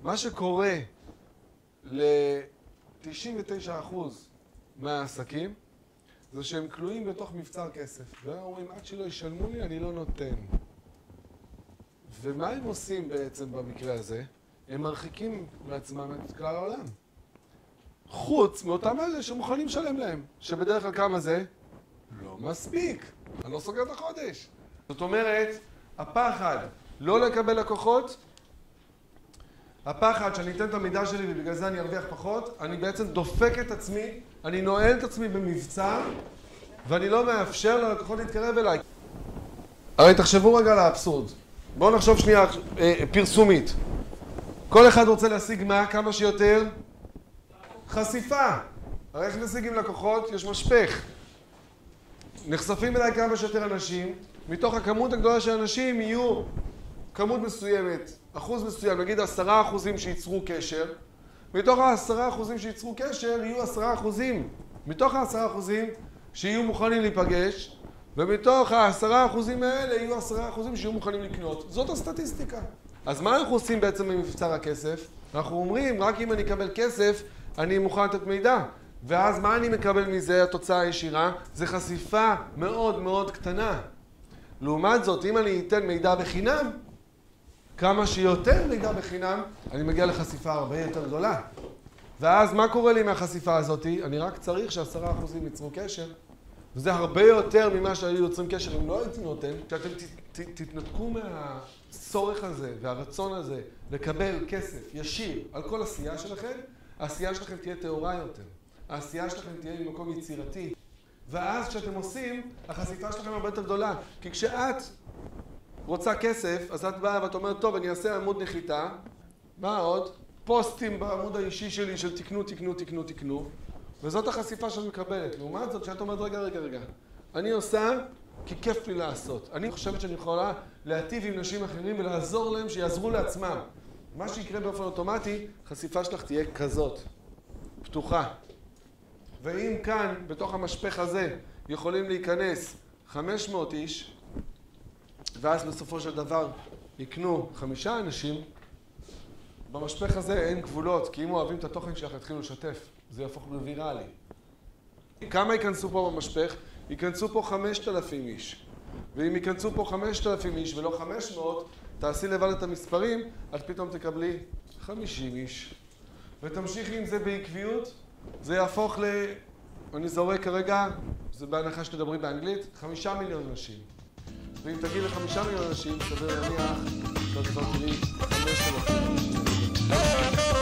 מה שקורה ל-99% מהעסקים זה שהם כלואים בתוך מבצר כסף. והם אומרים, עד שלא ישלמו לי, אני לא נותן. ומה הם עושים בעצם במקרה הזה? הם מרחיקים מעצמם את כלל העולם. חוץ מאותם אלה שמוכנים לשלם להם, שבדרך כלל כמה זה? לא מספיק. אני לא סוגר את החודש. זאת אומרת, הפחד לא לקבל לקוחות, הפחד שאני אתן את המידע שלי ובגלל זה אני ארוויח פחות, אני בעצם דופק את עצמי, אני נועל את עצמי במבצע, ואני לא מאפשר ללקוחות להתקרב אליי. הרי תחשבו רגע על האבסורד. בואו נחשוב שנייה פרסומית. כל אחד רוצה להשיג מה? כמה שיותר? חשיפה. הרי איך נשיגים לקוחות? יש משפך. נחשפים אליי כמה שיותר אנשים, מתוך הכמות הגדולה של אנשים יהיו כמות מסוימת, אחוז מסוים, נגיד 10% שייצרו קשר, מתוך ה-10% שייצרו קשר יהיו 10%, מתוך ה-10% שיהיו מוכנים להיפגש, ומתוך ה-10% האלה יהיו 10% שיהיו מוכנים לקנות. זאת הסטטיסטיקה. אז מה אנחנו עושים בעצם במבצר הכסף? אנחנו אומרים, רק אם אני אקבל כסף, אני מוכן לתת מידע. ואז מה אני מקבל מזה? התוצאה הישירה זה חשיפה מאוד מאוד קטנה. לעומת זאת, אם אני אתן מידע בחינם, כמה שיותר מידע בחינם, אני מגיע לחשיפה הרבה יותר גדולה. ואז מה קורה לי מהחשיפה הזאת? אני רק צריך ש10% ייצרו קשר, וזה הרבה יותר ממה שהיו יוצרים קשר אם לא הייתי נותן. שאתם תתנתקו מהצורך הזה והרצון הזה לקבל כסף ישיר על כל עשייה שלכם, העשייה שלכם תהיה טהורה יותר. העשייה שלכם תהיה ממקום יצירתי. ואז כשאתם עושים, החשיפה שלכם הרבה יותר גדולה. כי כשאת רוצה כסף, אז את באה ואת אומרת, טוב, אני אעשה עמוד נחיתה. מה עוד? פוסטים בעמוד האישי שלי של תקנו, תקנו, תקנו, תקנו. וזאת החשיפה שאת מקבלת. לעומת זאת, שאת אומרת, רגע. אני עושה כי כיף לי לעשות. אני חושבת שאני יכולה להטיב עם נשים אחרים ולעזור להם שיעזרו לעצמם. מה שיקרה באופן אוטומטי, חשיפה שלך תהיה כזאת, פתוחה. ואם כאן, בתוך המשפך הזה, יכולים להיכנס 500 איש, ואז בסופו של דבר יקנו 5 אנשים, במשפך הזה אין גבולות, כי אם אוהבים את התוכן שלך, יתחילו לשתף. זה יהפוך לוויראלי. כמה ייכנסו פה במשפך? ייכנסו פה 5,000 איש. ואם ייכנסו פה 5,000 איש ולא 500, תעשי לבד את המספרים, אז פתאום תקבלי 50 איש. ותמשיכי עם זה בעקביות, זה יהפוך אני זורק כרגע, זה בהנחה שתדברי באנגלית, 5 מיליון אנשים. ואם תגיעי ל5 מיליון אנשים, סביר להניח, אתה תראי 5,000 אנשים.